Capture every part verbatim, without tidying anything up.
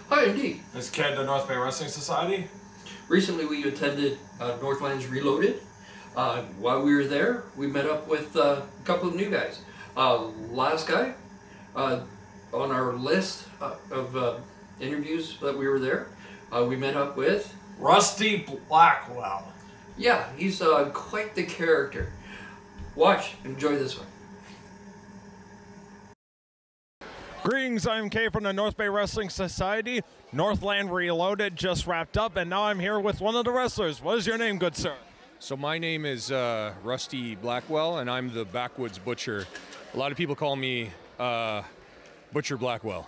Hi, indeed. Is Canada North Bay Wrestling Society? Recently we attended uh, Northlands Reloaded. Uh, while we were there, we met up with uh, a couple of new guys. Uh, last guy uh, on our list uh, of uh, interviews that we were there, uh, we met up with... Rusty Blackwell. Yeah, he's uh, quite the character. Watch, enjoy this one. Greetings, I'm Kay from the North Bay Wrestling Society. Northland Reloaded just wrapped up, and now I'm here with one of the wrestlers. What is your name, good sir? So my name is uh, Rusty Blackwell, and I'm the Backwoods Butcher. A lot of people call me uh, Butcher Blackwell.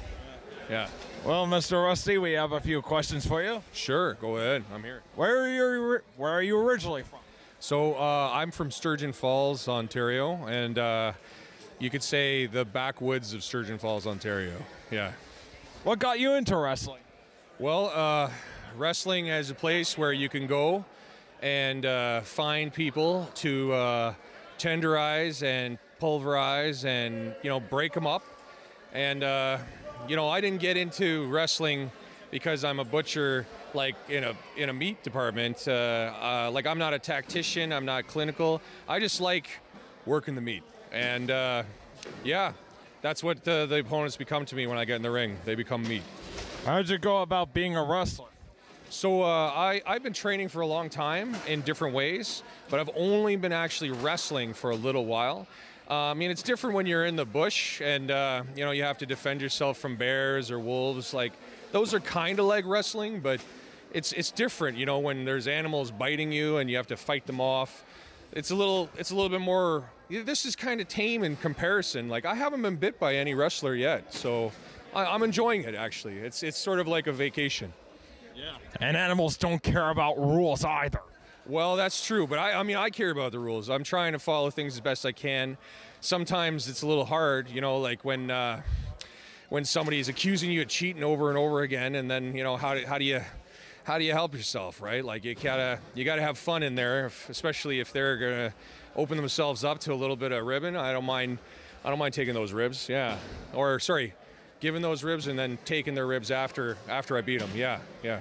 Yeah. Well, Mister Rusty, we have a few questions for you. Sure, go ahead. I'm here. Where are you, where are you originally from? So uh, I'm from Sturgeon Falls, Ontario, and uh, you could say the backwoods of Sturgeon Falls, Ontario. Yeah. What got you into wrestling? Well, uh, wrestling is a place where you can go and uh, find people to uh, tenderize and pulverize and, you know, break them up. And, uh, you know, I didn't get into wrestling because I'm a butcher, like in a in a meat department. Uh, uh, like I'm not a tactician, I'm not clinical. I just like working the meat. And uh, yeah, that's what the, the opponents become to me when I get in the ring. They become meat. How did you go about being a wrestler? So uh, I, I've been training for a long time in different ways, but I've only been actually wrestling for a little while. Uh, I mean, it's different when you're in the bush and, uh, you know, you have to defend yourself from bears or wolves. Like, those are kind of like wrestling, but it's it's different, you know, when there's animals biting you and you have to fight them off. It's a little, it's a little bit more, this is kind of tame in comparison. Like, I haven't been bit by any wrestler yet, so I, I'm enjoying it, actually. It's, it's sort of like a vacation. Yeah. And animals don't care about rules either. Well, that's true, but I, I mean, I care about the rules. I'm trying to follow things as best I can. Sometimes it's a little hard, you know, like when uh, when somebody's accusing you of cheating over and over again, and then, you know, how do, how do you how do you help yourself, right? Like, you gotta you gotta have fun in there, if, especially if they're gonna open themselves up to a little bit of ribbon. I don't mind I don't mind taking those ribs, yeah, or sorry, giving those ribs and then taking their ribs after after I beat them, yeah, yeah.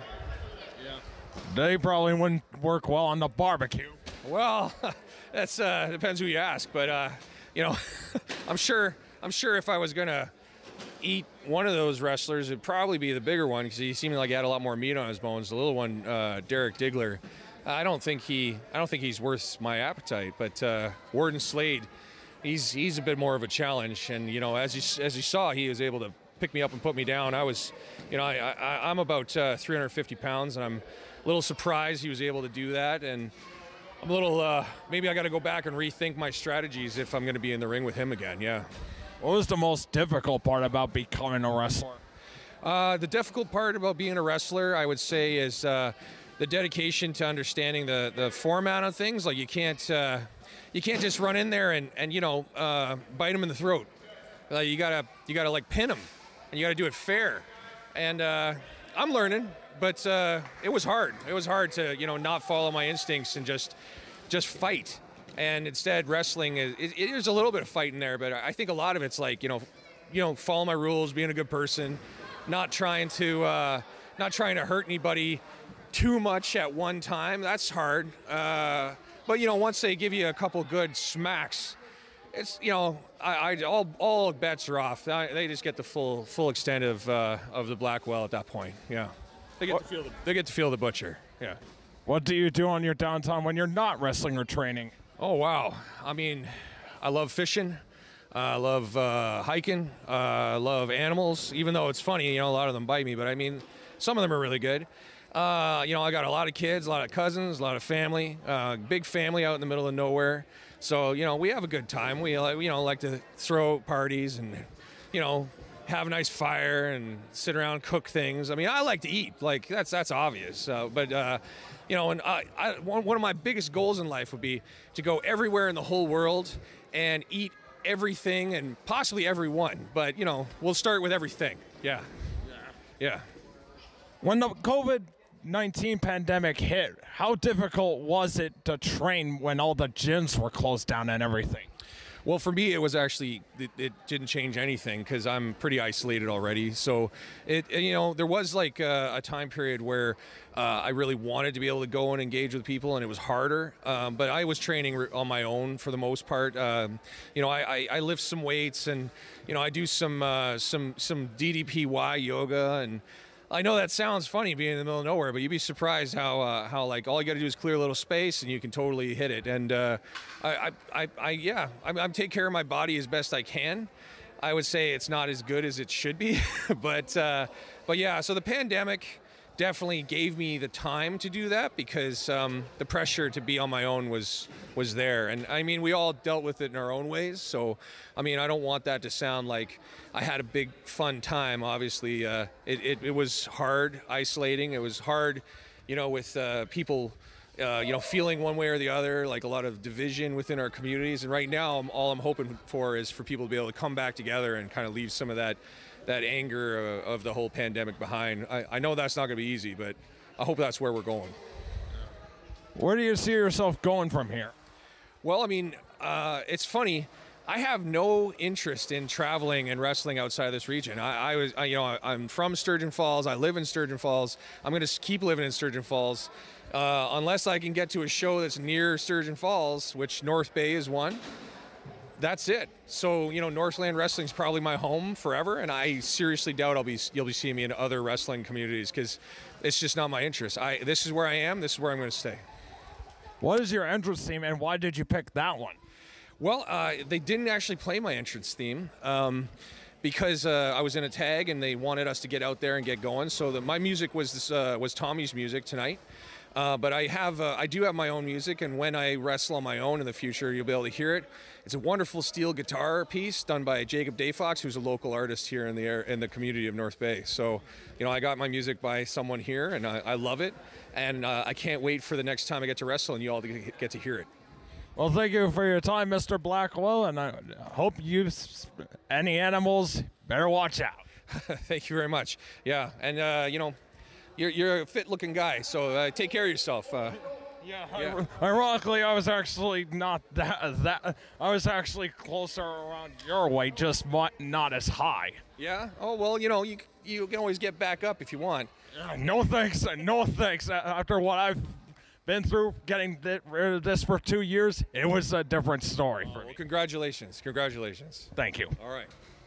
They probably wouldn't work well on the barbecue. Well, that's uh, depends who you ask, but uh, you know, I'm sure I'm sure if I was gonna eat one of those wrestlers, it'd probably be the bigger one because he seemed like he had a lot more meat on his bones. The little one, uh, Derek Diggler, I don't think he I don't think he's worth my appetite. But uh, Warden Slade, he's he's a bit more of a challenge, and you know, as you as you saw, he was able to pick me up and put me down. I was, you know, I, I I'm about uh, three hundred fifty pounds, and I'm a little surprised he was able to do that, and I'm a little, uh, maybe I got to go back and rethink my strategies if I'm going to be in the ring with him again, yeah. What was the most difficult part about becoming a wrestler? Uh, the difficult part about being a wrestler, I would say, is uh, the dedication to understanding the, the format of things. Like, you can't, uh, you can't just run in there and, and you know, uh, bite him in the throat. Like, you gotta, you gotta like pin him, and you gotta do it fair. And uh, I'm learning. But uh, it was hard. It was hard to, you know, not follow my instincts and just just fight. And instead, wrestling, is, it, it is a little bit of fighting there, but I think a lot of it's like, you know, you know, follow my rules, being a good person, not trying to, uh, not trying to hurt anybody too much at one time. That's hard. Uh, but, you know, once they give you a couple good smacks, it's, you know, I, I all all bets are off. I, they just get the full full extent of uh, of the Blackwell at that point. Yeah. They get, to feel the, they get to feel the butcher, yeah. What do you do on your downtime when you're not wrestling or training? Oh, wow. I mean, I love fishing. Uh, I love uh, hiking. Uh, I love animals, even though it's funny, you know, a lot of them bite me. But, I mean, some of them are really good. Uh, you know, I got a lot of kids, a lot of cousins, a lot of family, uh, big family out in the middle of nowhere. So, you know, we have a good time. We, uh, you know, like to throw parties and, you know, have a nice fire and sit around, cook things. I mean, I like to eat. Like, that's that's obvious. Uh, but, uh, you know, and I, I, one, one of my biggest goals in life would be to go everywhere in the whole world and eat everything and possibly everyone. But, you know, we'll start with everything. Yeah. Yeah. Yeah. When the COVID nineteen pandemic hit, how difficult was it to train when all the gyms were closed down and everything? Well, for me, it was actually it, it didn't change anything because I'm pretty isolated already. So, it you know there was like a, a time period where uh, I really wanted to be able to go and engage with people, and it was harder. Um, but I was training re- on my own for the most part. Um, you know, I, I, I lift some weights, and you know I do some uh, some some D D P Y yoga, and I know that sounds funny being in the middle of nowhere, but you'd be surprised how uh, how like all you got to do is clear a little space and you can totally hit it. And uh, I, I, I yeah, I'm, I'm taking care of my body as best I can. I would say it's not as good as it should be, but uh, but yeah. So the pandemic definitely gave me the time to do that because um, the pressure to be on my own was was there. And I mean, we all dealt with it in our own ways. So I mean, I don't want that to sound like I had a big fun time. Obviously, uh, it, it, it was hard, isolating. It was hard, you know, with uh, people, uh, you know, feeling one way or the other, like a lot of division within our communities. And right now, I'm, all I'm hoping for is for people to be able to come back together and kind of leave some of that that anger uh, of the whole pandemic behind. I, I know that's not going to be easy, but I hope that's where we're going. Where do you see yourself going from here? Well, I mean, uh, it's funny. I have no interest in traveling and wrestling outside of this region. I, I was, I, you know, I, I'm from Sturgeon Falls. I live in Sturgeon Falls. I'm going to keep living in Sturgeon Falls uh, unless I can get to a show that's near Sturgeon Falls, which North Bay is one. That's it. So, you know, Northland Wrestling is probably my home forever, and I seriously doubt I'll be you'll be seeing me in other wrestling communities because it's just not my interest. I this is where I am. This is where I'm going to stay. What is your entrance theme, and why did you pick that one? Well, uh, they didn't actually play my entrance theme um, because uh, I was in a tag and they wanted us to get out there and get going. So the, my music was this, uh, was Tommy's music tonight. Uh, but I have uh, I do have my own music, and when I wrestle on my own in the future, you'll be able to hear it. It's a wonderful steel guitar piece done by Jacob Dayfox, who's a local artist here in the air, in the community of North Bay. So, you know, I got my music by someone here, and I, I love it, and uh, I can't wait for the next time I get to wrestle and you all to get to hear it. Well, thank you for your time, Mister Blackwell, and I hope you, any animals, better watch out. Thank you very much. Yeah, and uh, you know, you're you're a fit-looking guy, so uh, take care of yourself. Uh, yeah, yeah. Ironically, I was actually not that that. I was actually closer around your weight, just not as high. Yeah. Oh well, you know, you you can always get back up if you want. Uh, no thanks. No thanks. After what I've been through, getting rid of this for two years, it was a different story Oh, for well, me. congratulations. Congratulations. Thank you. All right.